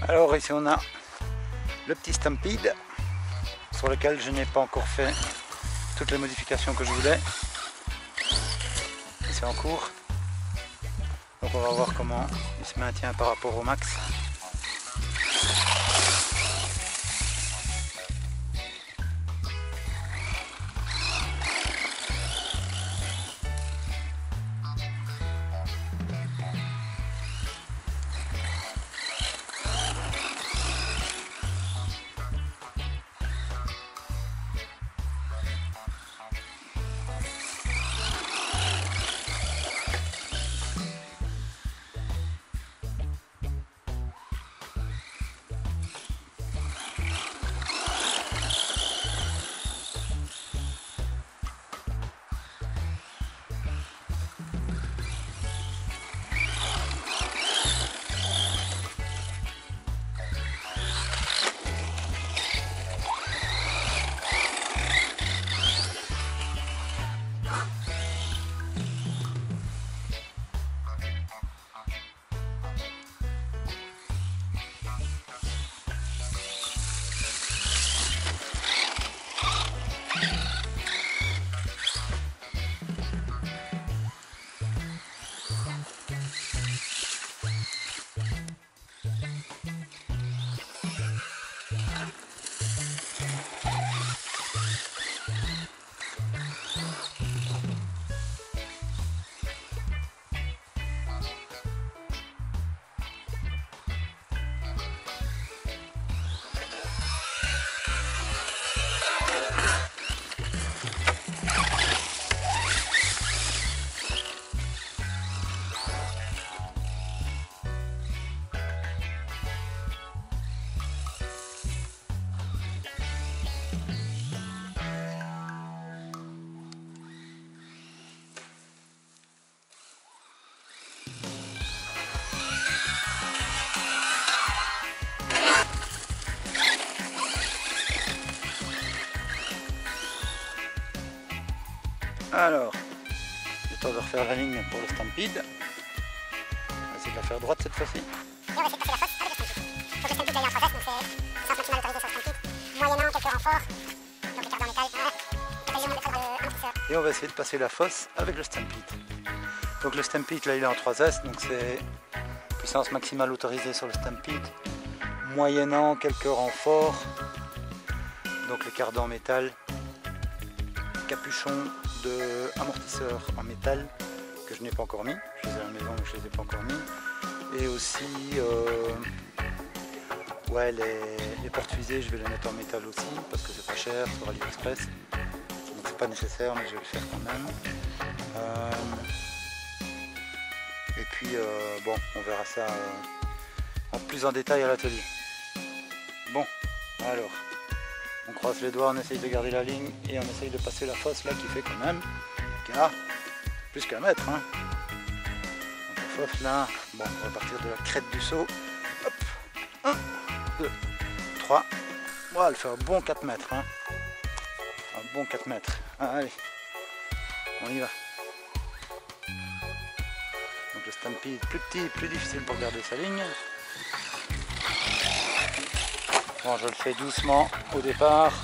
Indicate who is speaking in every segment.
Speaker 1: Alors ici on a le petit Stampede sur lequel je n'ai pas encore fait toutes les modifications que je voulais. C'est en cours. Donc on va voir comment il se maintient par rapport au max. Alors, le temps de refaire la ligne pour le Stampede. On va essayer de la faire droite cette fois-ci.
Speaker 2: Et on va essayer de passer la fosse avec le Stampede. Donc le Stampede là il est en 3S, donc c'est sens maximal autorisé sur le Stampede. Moyennant quelques renforts, donc les cartes en métal, amortisseur.
Speaker 1: Et on va essayer de passer la fosse avec le Stampede. Donc le Stampede là il est en 3S, donc c'est puissance maximale autorisée sur le Stampede. Moyennant quelques renforts. Donc les cartes en métal. Capuchon de amortisseur en métal que je n'ai pas encore mis, je les ai à la maison mais je les ai pas encore mis, et aussi ouais, les portes-fusées je vais les mettre en métal aussi parce que c'est pas cher sur AliExpress, donc c'est pas nécessaire mais je vais le faire quand même. Et puis bon, on verra ça en plus en détail à l'atelier. Bon, alors on croise les doigts, on essaye de garder la ligne et on essaye de passer la fosse là qui fait quand même plus qu'un mètre. Hein. Donc la fosse là, bon, on va partir de la crête du saut. Hop, 1, 2, 3. On va le faire un bon 4 mètres. Hein. Un bon 4 mètres. Ah, allez, on y va. Donc le Stampede plus petit, plus difficile pour garder sa ligne. Bon, je le fais doucement au départ.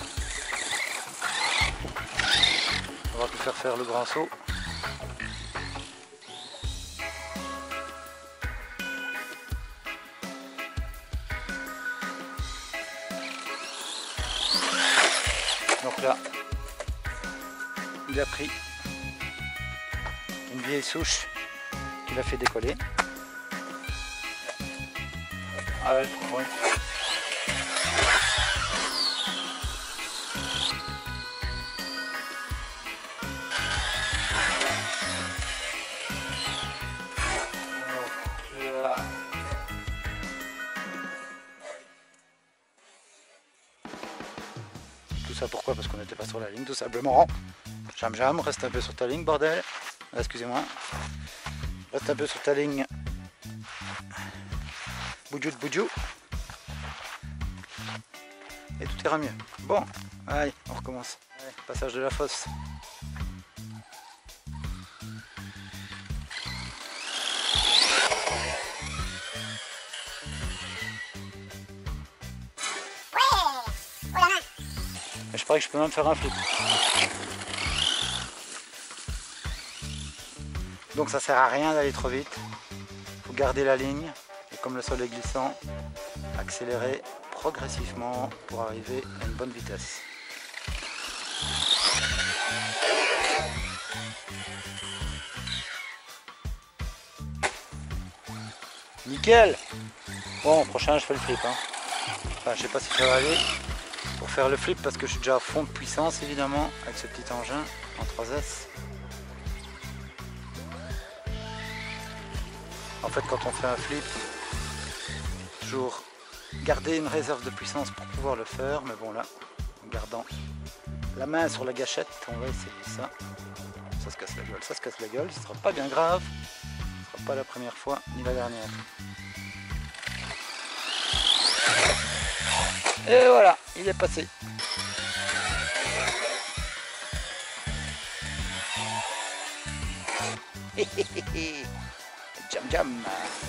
Speaker 1: On va tout faire le grand saut. Donc là, il a pris une vieille souche qu'il a fait décoller. Ah ouais, ouais. Tout ça pourquoi? Parce qu'on n'était pas sur la ligne tout simplement. Jam, reste un peu sur ta ligne bordel. Excusez-moi. Reste un peu sur ta ligne. Boudjou. Et tout ira mieux. Bon, allez, on recommence. Allez, passage de la fosse. paraît que je peux même faire un flip. Donc ça sert à rien d'aller trop vite. Il faut garder la ligne. Et comme le sol est glissant, accélérer progressivement pour arriver à une bonne vitesse. Nickel! Bon, prochain je fais le flip. Hein. Enfin, je sais pas si ça va aller pour faire le flip parce que je suis déjà à fond de puissance évidemment avec ce petit engin en 3S. En fait, quand on fait un flip, toujours garder une réserve de puissance pour pouvoir le faire. Mais bon, là, en gardant la main sur la gâchette, on va essayer ça. Ça se casse la gueule, ça se casse la gueule, ce sera pas bien grave. Ce sera pas la première fois ni la dernière. Et voilà, il est passé. Jam jam.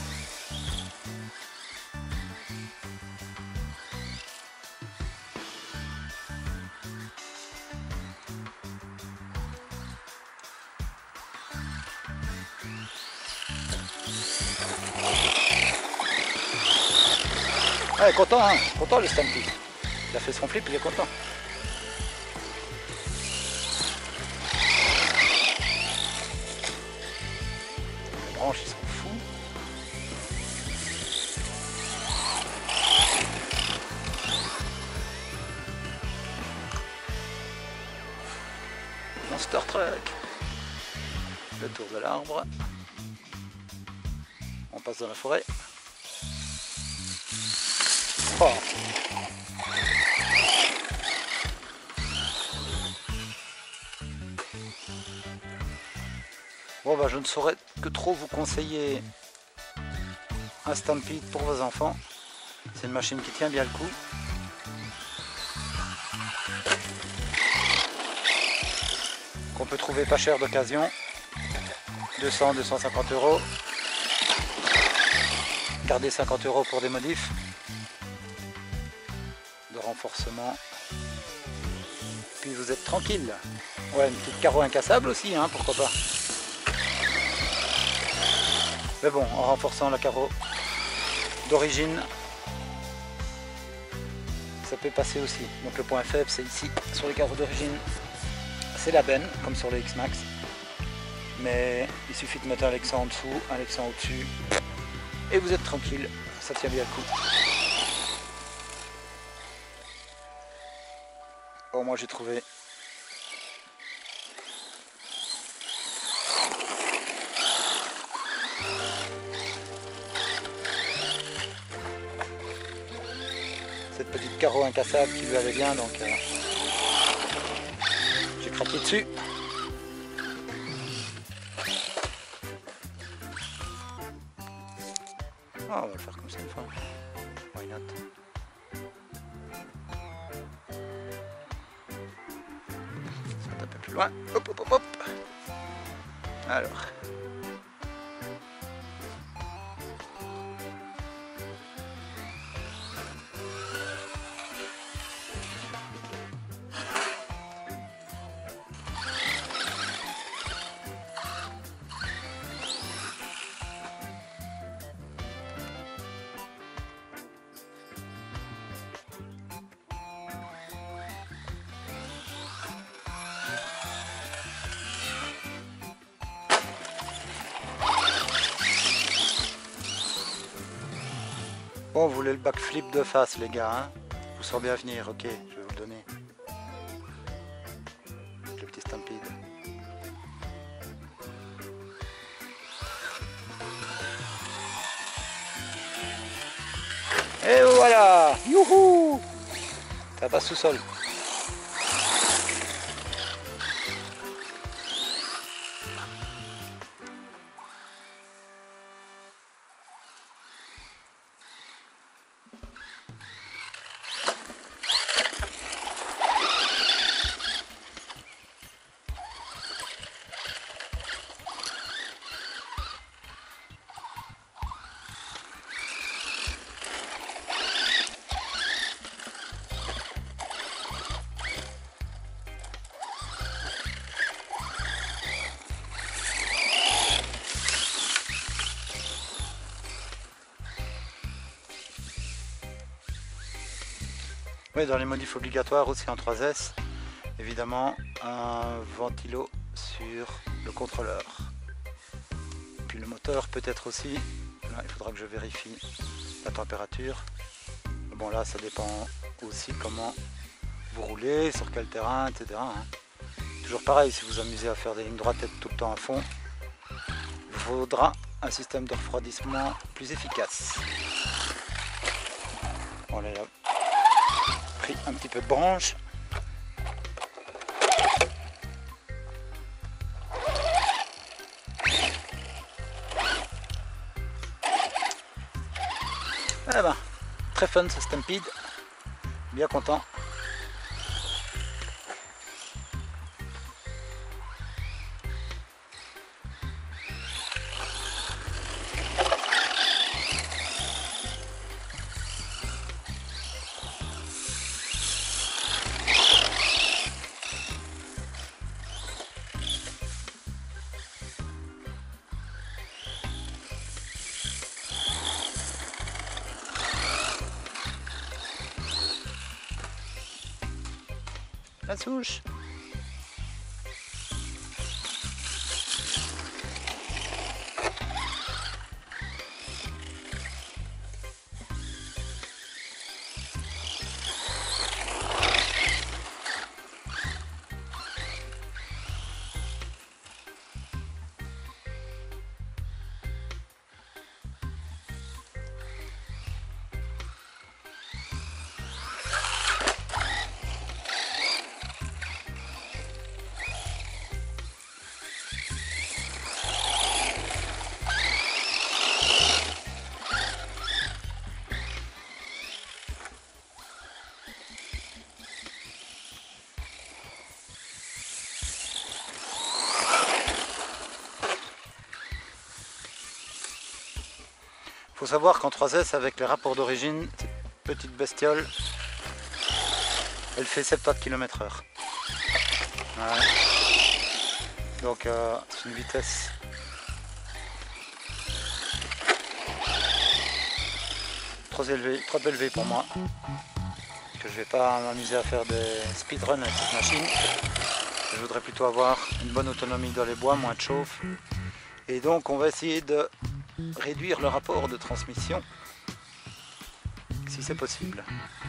Speaker 1: Ouais, content, hein, content le Stampede. Il a fait son flip, il est content. Les branches, ils sont fous. Monster Truck. Le tour de l'arbre. On passe dans la forêt. Oh. Bon bah je ne saurais que trop vous conseiller un Stampede pour vos enfants. C'est une machine qui tient bien le coup. Qu'on peut trouver pas cher d'occasion. 200-250 €. Gardez 50 € pour des modifs de renforcement. Puis vous êtes tranquille. Ouais, une petite carreau incassable aussi, hein, pourquoi pas. Mais bon, en renforçant la carreau d'origine, ça peut passer aussi. Donc le point faible, c'est ici, sur les carreaux d'origine. C'est la benne, comme sur le X-Max. Mais il suffit de mettre un Lexan en dessous, un Lexan au-dessus. Et vous êtes tranquille, ça tient bien le coup. Bon, moi j'ai trouvé cette petite carreau incassable qui lui allait bien, donc j'ai craqué dessus. Ah, on va le faire comme ça une fois. Why not? Ça va taper plus loin. Hop, hop, hop, hop. Alors. Bon, vous voulez le backflip de face, les gars, hein? Je vous sens bien venir, ok, je vais vous le donner. Le petit Stampede. Et voilà! Youhou! Ça passe sous sol. Oui, dans les modifs obligatoires aussi en 3S, évidemment un ventilo sur le contrôleur. Et puis le moteur peut-être aussi, là, il faudra que je vérifie la température. Bon là ça dépend aussi comment vous roulez, sur quel terrain, etc. hein. Toujours pareil, si vous vous amusez à faire des lignes droites tout le temps à fond, il faudra un système de refroidissement plus efficace. Bon, là, il a pris un petit peu de branche. Eh ben, très fun ce Stampede, bien content. La souche. Il faut savoir qu'en 3S, avec les rapports d'origine, cette petite bestiole, elle fait 70 km/h. Ouais. Donc c'est une vitesse trop élevée pour moi. Que je vais pas m'amuser à faire des speedruns avec cette machine. Je voudrais plutôt avoir une bonne autonomie dans les bois, moins de chauffe. Et donc on va essayer de réduire le rapport de transmission si c'est possible.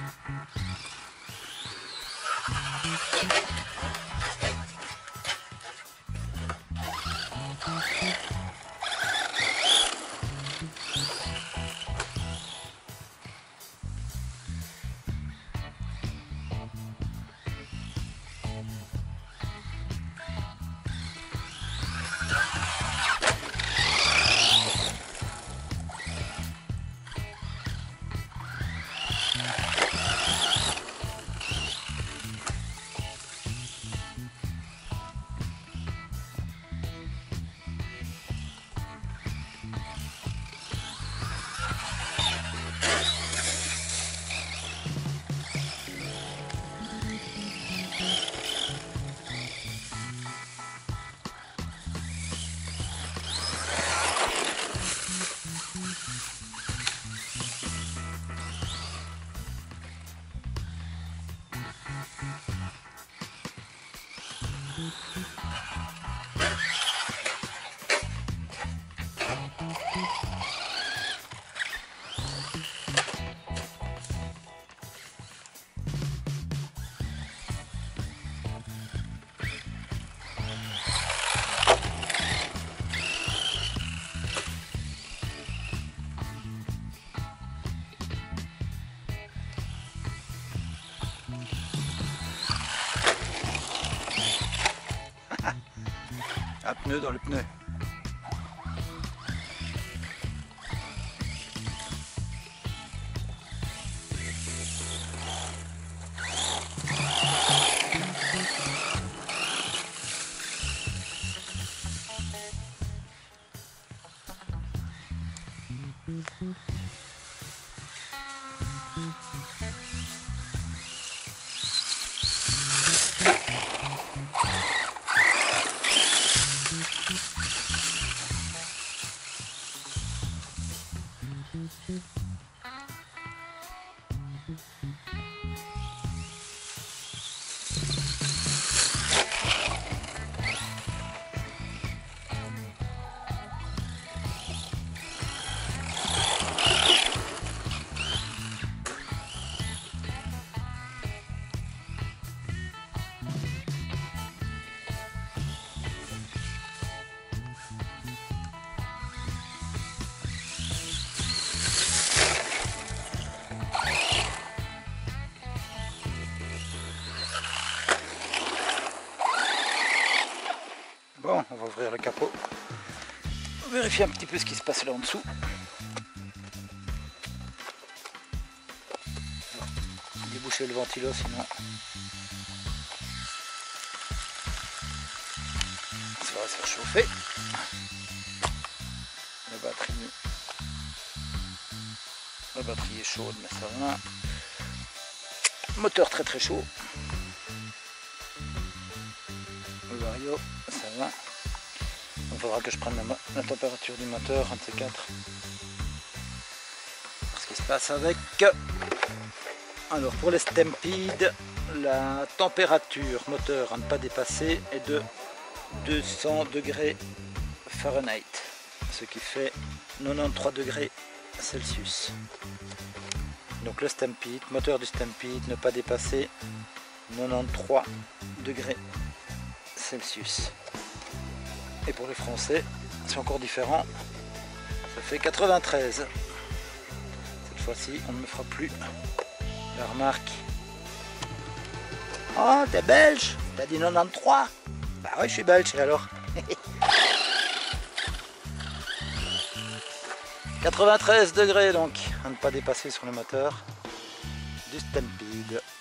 Speaker 1: Un pneu dans le pneu. ouvrir le capot. Vérifier un petit peu ce qui se passe là en dessous. Déboucher le ventilo sinon ça va se faire chauffer. La batterie est chaude mais ça va. Moteur très chaud. Le vario, ça va. Il faudra que je prenne la température du moteur, un de ces quatre. Voir ce qui se passe avec. Alors pour les Stampede, la température moteur à ne pas dépasser est de 200 degrés Fahrenheit, ce qui fait 93 degrés Celsius. Donc le Stampede, moteur du Stampede, ne pas dépasser 93 degrés Celsius. Et pour les Français, c'est encore différent, ça fait 93. Cette fois-ci, on ne me fera plus la remarque. Oh, t'es belge? T'as dit 93? Bah oui, je suis belge, et alors? 93 degrés donc, à ne pas dépasser sur le moteur du Stampede.